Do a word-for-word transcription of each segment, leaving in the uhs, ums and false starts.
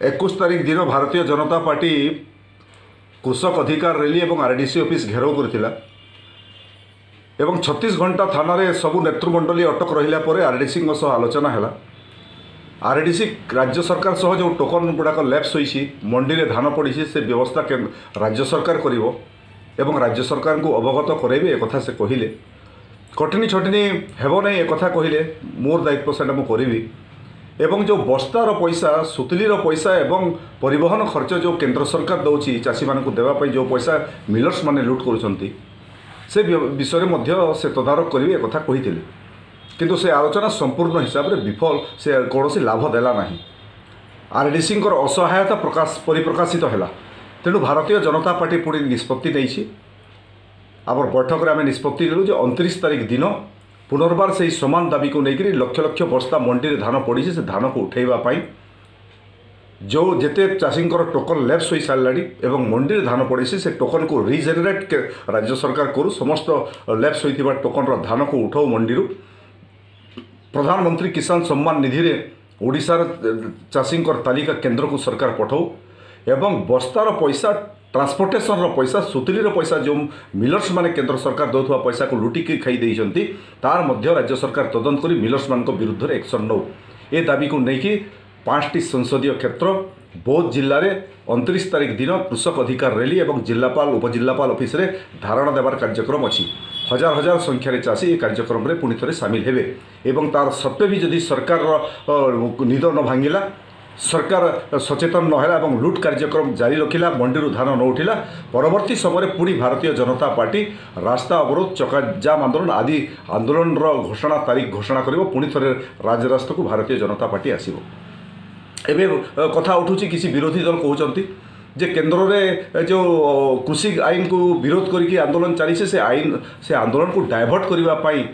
इक्कीस तारीख दिन भारतीय जनता पार्टी कृषक अधिकार रैली और आरडीसी ऑफिस घेराव करथिला एवं छत्तीस घंटा थाना रे सबु नेतृमंडली अटक रहिला परे आरडीसी आलोचना है। आरडीसी राज्य सरकार सह जो टोकन गुड़ाक लैप्स होइछि मंडी रे धान पड़ी से व्यवस्था राज्य सरकार करिवो एवं राज्य सरकार को अवगत कराइबे एक से कहले कटनी छटनी हेबो नहीं एक कहले मोर दायित्व से करी एवं जो बस्तार पैसा सुतलीर पैसा एवं परिवहन खर्च जो केंद्र सरकार दौची चाषी मानक देवाई जो पैसा मिलर्स माने लुट करुँच से विषय में से तदारक करेंगे एक कही किंतु से आलोचना संपूर्ण हिसाब से विफल से कौन लाभ देला नहीं। आरडीसी असहायता प्रकाश परिप्रकाशित है। तेणु भारतीय जनता पार्टी पुणी निष्पत्ति नहीं आम बैठक में आम निष्पत्ति नेलु जे उनतीस तारीख दिन पुनर्बार से समान दाबी को लेकर लक्ष लक्ष बस्ता मंडी में धान पड़ी से धान को उठेबापी जो जेते चाषी टोकन लैप्स हो सारा एवं मंडी में धान पड़ी से टोकन को रिजेनेरेट राज्य सरकार करू समस्त लैप्स होता टोकन धान को उठाऊ मंडी प्रधानमंत्री किसान सम्मान निधि रे ओडिशार चाषी तालिका केंद्र को सरकार पठाऊ एवं बस्तार पैसा ट्रांसपोर्टेशन पैसा सुतलीर पैसा जो मिलर्स माने केंद्र सरकार दौथुवा पैसा को लुटिकी खाई देइछंती तार मध्य राज्य सरकार तदंत करी मिलर्स मान विरुद्ध रे एक्शन नौ ए दाबी को लेकिन पाँचटी संसदीय क्षेत्र बौद्ध जिले में उनतीस तारीख दिन कृषक अधिकार रैली और जिलापाल उपजिलापाल ऑफिस रे धारणा देवार कार्यक्रम अच्छी हजार हजार संख्यार चाषी ये कार्यक्रम में पुणी थे सामिल हेबे एवं तार सत्वे भी जदि सरकार निद न भांगिला सरकार सचेतन नहला और लुट कार्यक्रम जारी रखिला मंडी धान न उठिला परवर्ती समय पुणी भारतीय जनता पार्टी रास्ता अवरोध चक्काजाम आंदोलन आदि आंदोलन घोषणा तारीख घोषणा कर पुणी थे राजरास्ता को भारतीय जनता पार्टी आसब। एबे कथा उठुची किसी विरोधी दल कहते जे केंद्र में जो कृषि आईन को विरोध करके आंदोलन चली से आईन से आंदोलन को डायवर्ट करने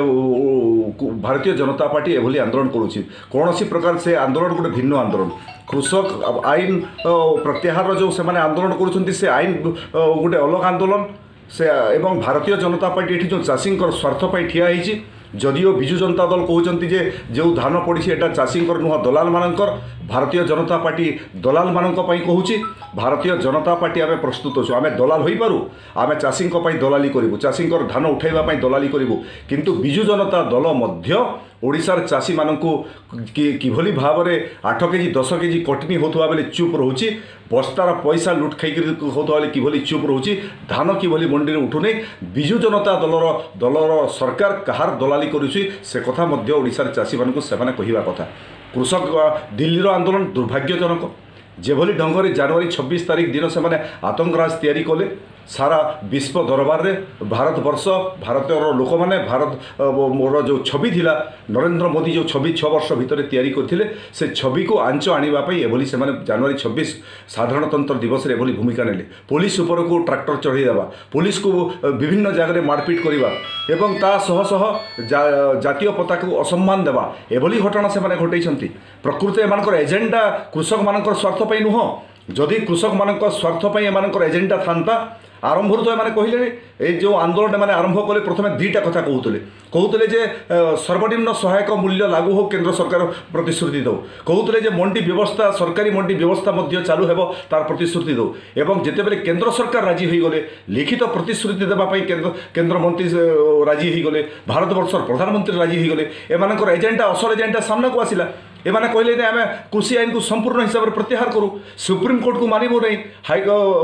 भारतीय जनता पार्टी एभली आंदोलन करुँची कौन सी प्रकार से आंदोलन गोटे भिन्न आंदोलन कृषक आईन प्रत्याहार जो से माने आंदोलन करुँच से आईन गोटे अलग आंदोलन से एवं भारतीय जनता पार्टी ये जो चाषी स्वार्थ पर ठिया होती जदिओ बिजु जनता दल कहते जे जो धान पड़ी एटा चाषी नुह दलाल मानकर भारतीय जनता पार्टी दलाल मानक कहूँ भारतीय जनता पार्टी आम प्रस्तुत अच्छु आम दलाल हो पारू आम चाषी दलाली करूँ चाषी धान उठाइबा दलाली करूँ किंतु बिजु जनता दल मध्य ओडिशार चाषी मानकू किभली भाव में आठ केजी दस केजी कटनी होता बेले चुप रोचे बस्तार पैसा लुट खाई होता बेले किभली चुप रोचे धान किभली मंडी में उठुने बिजु जनता दलर दलर सरकार कहार दलाली करुछि से कथा मध्य ओडिशार चाषी मानकू सेमाने कहिबा कथा। कृषक दिल्लीर आंदोलन दुर्भाग्यजनक जेभली ढंग से जनवरी छब्बीस तारीख दिन से माने आतंकराज तैयारी कले सारा विश्व दरबार रे भारत वर्ष भारत लोक मैंने भारत मोर जो छवि थिला नरेंद्र मोदी जो छवि छः वर्ष भितर तैयारी करथिले से छवि को आंच आनिबापई एभली से माने जनवरी छब्बीस साधारणतंत्र दिवस रे एभली भूमिका नेले पुलिस उपर को ट्रैक्टर चढ़ी देवा पुलिस को विभिन्न जगह मारपिट करवा एवं ता सह सह जा, जातीय पताका को असम्मान देवा एभली घटना से माने घटैछंती प्रकृति एमानकर एजेंडा कृषक मानकर स्वार्थ पई नुह जदि कृषक मानक स्वार्थ पई एमानकर एजेंडा थांता आरंभ तो मैंने कहले ये जो आंदोलन मैंने आरंभ कले प्रथम दुईटा कथा कहते कहते जे सर्वनिम्न सहायक मूल्य लागू हो केंद्र सरकार प्रतिश्रुति दो कहते जे मंडी व्यवस्था सरकारी मंडी व्यवस्था मध्य चालू हेबो तार प्रतिश्रुति दो एवं जितेबेले केंद्र सरकार राजी हो गले लिखित प्रतिश्रुति देवाई केंद्र केंद्र मंत्री राजी हो गले भारत वर्षर प्रधानमंत्री राजी हो गले एमानकर एजेंडा असल एजेंडा सामना को आसिला एमाने कहले आम कृषि आईन को संपूर्ण हिसाब से प्रत्याहार करूँ सुप्रीम कोर्ट को मानबू नहीं हाई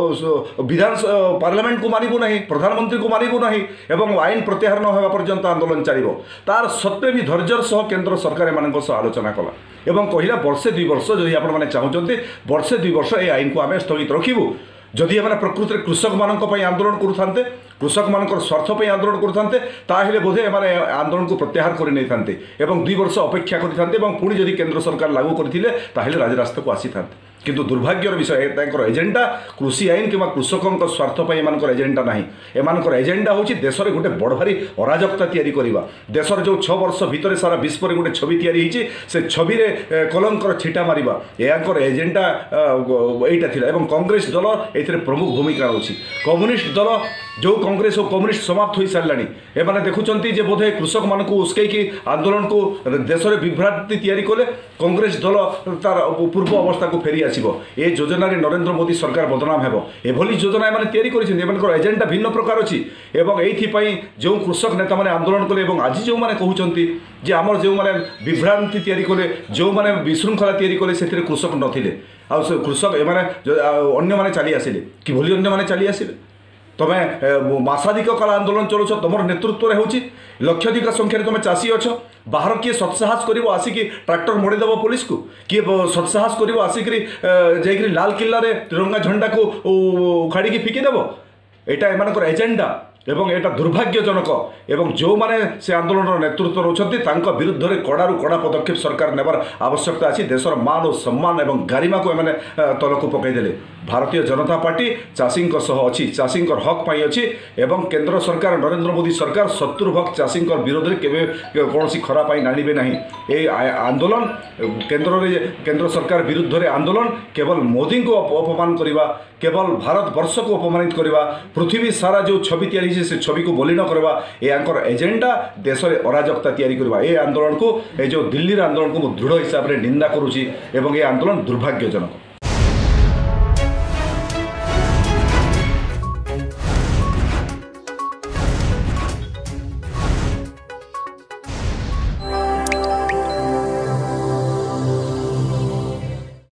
विधान पार्लियामेंट को मानबू नहीं प्रधानमंत्री को मानबू नहीं एवं आईन प्रत्याहार न होगा पर्यंत आंदोलन चलो तार सत्वे भी धैर्यर सह केंद्र सरकार एम आलोचना कला एवं कहला वर्षे दुई वर्ष जदि आपने चाहते वर्षे दुई वर्ष ये आईन को आम स्थगित रखू जदि एम प्रकृति कृषक मान आंदोलन करुते कृषक मान स्वार्थ पर आंदोलन करुते ताहले बोधे एम आंदोलन को प्रत्याहार कर नहीं थांते एवं दुई वर्ष अपेक्षा करते पुणी जदि केंद्र सरकार लागू करते राजरास्ता को आसी था किंतु दुर्भाग्यर विषय तांकर एजेंडा कृषि आईन कि कृषकों स्वार्थ पर एमानकर एजेंडा नहीं एमानकर एजेंडा होची देश में गोटे बड़ भारी अराजकता तैयारी करवा देशर जो छः वर्ष भितर सारा विश्व में गोटे छवि तैयारी होती से छवि रे कलंकर छिटा मारिबा यांकर एजेंडा एटा थिला एवं कांग्रेस दल ए प्रमुख भूमिका रही कम्युनिस्ट दल जो कांग्रेस और कम्युनिस्ट समाप्त हो सारे एमाने देखुंत जे बोधे कृषक मान उस्कई आंदोलन को देश में विभ्रांति तैयारी कले कांग्रेस दल तार पूर्व अवस्था को फेरी आसब ए योजन नरेंद्र मोदी सरकार बदनाम हेब एभली योजना एम तैयारी एजेंडा भिन्न प्रकार अच्छी एवं जो कृषक नेता मैंने आंदोलन कले आज जो मैंने कहते जे आमर जो मैंने विभ्रांति तैयारी कले जो मैंने विशृंखला तैयारी कले से कृषक नथिले आ कृषक एम अन्य मैंने चली आसिले कि भली अन्य मैंने चली आसिले तुम्हें मासाधिक काल आंदोलन चलाउछ तुम नेतृत्व में होची लक्षाधिक संख्यार तुम चाषी अच्छ बाहर किए सत्साहस कर आसिक ट्रैक्टर मोड़देव पुलिस को किए सत्साहस कर आसिक जाकर लाल किल्ला रे तिरंगा झंडा को उखाड़ी फिकिदेव यहाँ एम एजेंडा एवं एटा दुर्भाग्यजनक एवं जो माने से आंदोलन नेतृत्व रोचंती तांका विरुद्ध रे कड़ारू कड़ा पदक्षेप सरकार नेबार आवश्यकता अछि देशर मान और सम्मान एवं गारिमा को एमाने तलकू पकईदेले भारतीय जनता पार्टी चाषी अच्छी चाषी हक पाई अच्छी एवं केंद्र सरकार नरेंद्र मोदी सरकार शत्रुभक्त चाषी विरोध में केवे कौन खरा पाई नाणिबे नहीं ए आंदोलन केंद्र केंद्र सरकार विरुद्ध रे आंदोलन केवल मोदी को अपमान करवा केवल भारत वर्ष को अपमानित करवा पृथ्वी सारा जो छवि तैयारी से छवि को बोली न करवा यांकर एजेंडा देश में अराजकता तैयारी करवा ए आंदोलन को ए जो दिल्ली आंदोलन को दृढ़ हिसाब से निंदा करुच्ची एवं ए आंदोलन दुर्भाग्यजनक।